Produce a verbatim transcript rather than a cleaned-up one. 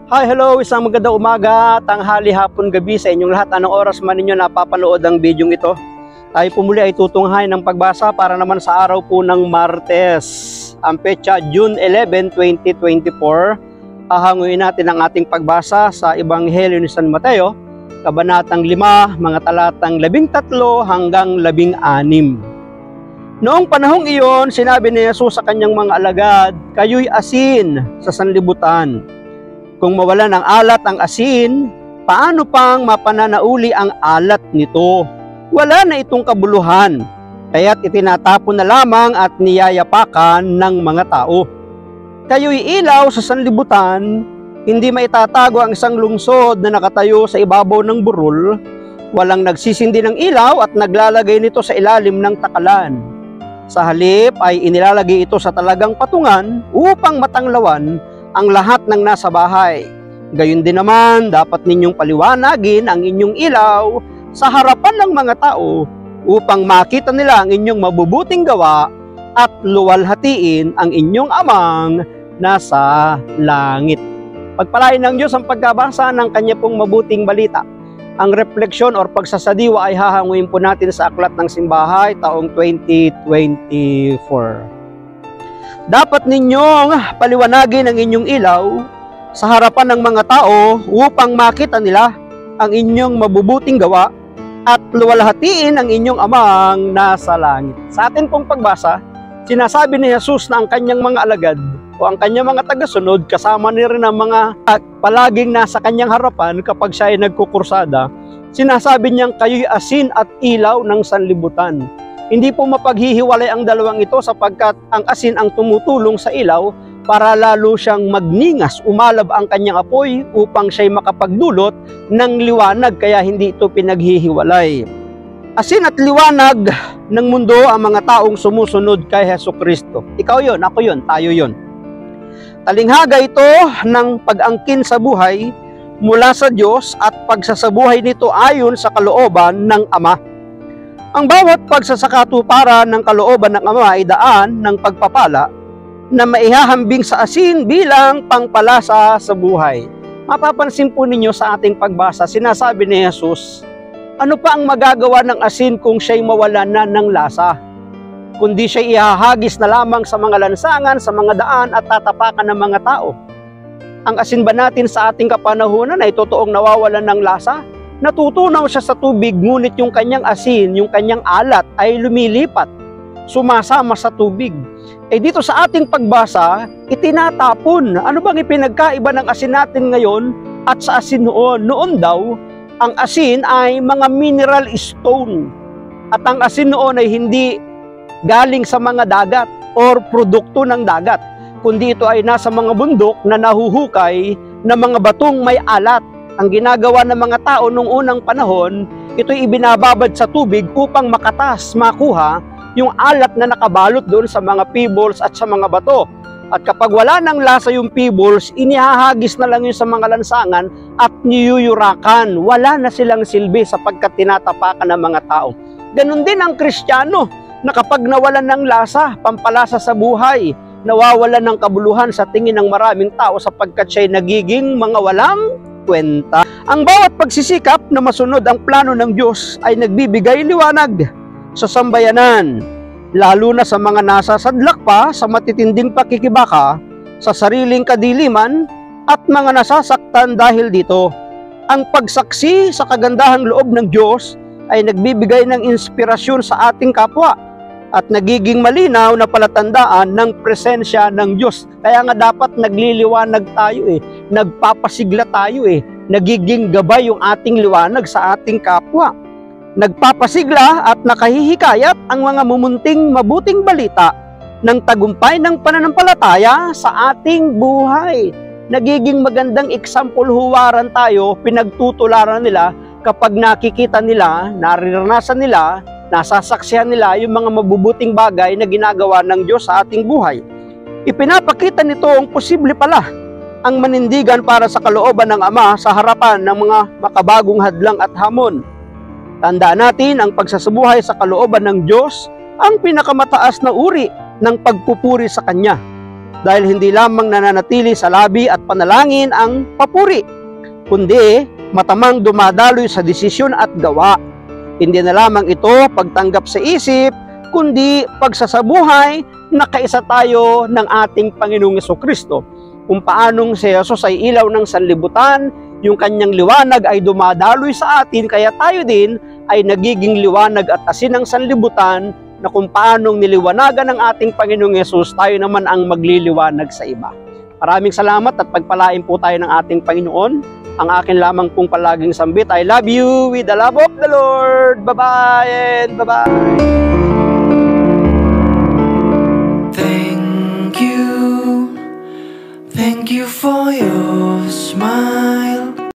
Hi, hello! Isang magandang umaga, tanghali, hapon, gabi sa inyong lahat. Anong oras man ninyo napapanood ang video ito? Tayo po muli ay tutunghay ng pagbasa para naman sa araw po ng Martes. Ang petsa, June eleventh, twenty twenty-four. Hahanguin natin ang ating pagbasa sa Ebanghelyo ni San Mateo, Kabanatang lima, mga talatang labing tatlo hanggang labing anim. Noong panahong iyon, sinabi ni Jesus sa kanyang mga alagad, "Kayo'y asin sa sanlibutan. Kung mawala ng alat ang asin, paano pang mapananauli ang alat nito? Wala na itong kabuluhan, kaya't itinatapon na lamang at niyayapakan ng mga tao. Kayo'y ilaw sa sanlibutan, hindi maitatago ang isang lungsod na nakatayo sa ibabaw ng burol. Walang nagsisindi ng ilaw at naglalagay nito sa ilalim ng takalan. Sa halip ay inilalagay ito sa talagang patungan upang matanglawan ang lahat ng nasa bahay. Gayon din naman, dapat ninyong paliwanagin ang inyong ilaw sa harapan ng mga tao upang makita nila ang inyong mabubuting gawa at luwalhatiin ang inyong amang nasa langit." Pagpalain ng Diyos ang pagkabasa ng kanya pong mabuting balita. Ang refleksyon or pagsasadiwa ay hahanguin po natin sa Aklat ng Simbahay taong twenty twenty-four. Dapat ninyong paliwanagin ang inyong ilaw sa harapan ng mga tao upang makita nila ang inyong mabubuting gawa at luwalhatiin ang inyong amang nasa langit. Sa atin pong pagbasa, sinasabi ni Jesus na ang kanyang mga alagad o ang kanyang mga tagasunod, kasama ni rin ang mga palaging nasa kanyang harapan kapag siya ay nagkukursada, sinasabi niyang kayo'y asin at ilaw ng sanlibutan. Hindi po mapaghihiwalay ang dalawang ito sapagkat ang asin ang tumutulong sa ilaw para lalo siyang magningas, umalab ang kanyang apoy upang siya'y makapagdulot ng liwanag, kaya hindi ito pinaghihiwalay. Asin at liwanag ng mundo ang mga taong sumusunod kay Hesukristo. Ikaw yon, ako yon, tayo yon. Talinghaga ito ng pag-angkin sa buhay mula sa Diyos at pagsasabuhay nito ayon sa kalooban ng Ama. Ang bawat pagsasakatuparan ng kalooban ng Ama ay daan ng pagpapala na maihahambing sa asin bilang pangpalasa sa buhay. Mapapansin po ninyo sa ating pagbasa, sinasabi ni Jesus, ano pa ang magagawa ng asin kung siya'y mawalan na ng lasa? Kundi siya'y ihahagis na lamang sa mga lansangan, sa mga daan at tatapakan ng mga tao. Ang asin ba natin sa ating kapanahunan ay totoong nawawalan ng lasa? Natutunaw siya sa tubig, ngunit yung kanyang asin, yung kanyang alat ay lumilipat, sumasama sa tubig. Eh dito sa ating pagbasa, itinatapon. Ano bang ipinagkaiba ng asin natin ngayon at sa asin noon? Noon daw, ang asin ay mga mineral stone. At ang asin noon ay hindi galing sa mga dagat or produkto ng dagat, kundi ito ay nasa mga bundok na nahuhukay na mga batong may alat. Ang ginagawa ng mga tao nung unang panahon, ito'y ibinababad sa tubig upang makatas, makuha yung alat na nakabalot doon sa mga pebbles at sa mga bato. At kapag wala ng lasa yung pebbles, inihahagis na lang yun sa mga lansangan at niyuyurakan. Wala na silang silbi sapagkat tinatapakan ng mga tao. Ganon din ang Kristiyano, na kapag nawalan ng lasa, pampalasa sa buhay, nawawalan ng kabuluhan sa tingin ng maraming tao sapagkat siya'y nagiging mga walang kwenta. Ang bawat pagsisikap na masunod ang plano ng Diyos ay nagbibigay liwanag sa sambayanan, lalo na sa mga nasasadlak pa sa matitinding pakikibaka, sa sariling kadiliman at mga nasasaktan dahil dito. Ang pagsaksi sa kagandahang loob ng Diyos ay nagbibigay ng inspirasyon sa ating kapwa at nagiging malinaw na palatandaan ng presensya ng Diyos. Kaya nga dapat nagliliwanag tayo eh, nagpapasigla tayo eh, nagiging gabay yung ating liwanag sa ating kapwa. Nagpapasigla at nakahihikayat ang mga mumunting mabuting balita ng tagumpay ng pananampalataya sa ating buhay. Nagiging magandang example, huwaran tayo, pinagtutularan nila kapag nakikita nila, nariranasan nila, nasasaksihan nila yung mga mabubuting bagay na ginagawa ng Diyos sa ating buhay. Ipinapakita nito ang posible pala ang manindigan para sa kalooban ng Ama sa harapan ng mga makabagong hadlang at hamon. Tandaan natin ang pagsasabuhay sa kalooban ng Diyos ang pinakamataas na uri ng pagpupuri sa Kanya. dahil hindi lamang nananatili sa labi at panalangin ang papuri, kundi matamang dumadaloy sa desisyon at gawa. Hindi na lamang ito pagtanggap sa isip, kundi pagsasabuhay na kaisa tayo ng ating Panginoong Jesucristo. Kung paanong si Jesus ay ilaw ng sanlibutan, yung kanyang liwanag ay dumadaloy sa atin, kaya tayo din ay nagiging liwanag at asin ng sanlibutan, na kung paanong niliwanagan ng ating Panginoong Yesus, tayo naman ang magliliwanag sa iba. Maraming salamat at pagpalain po tayo ng ating Panginoon. Ang akin lamang pong palaging sambit, I love you with the love of the Lord. Bye-bye and bye-bye. Thank you, thank you for your smile.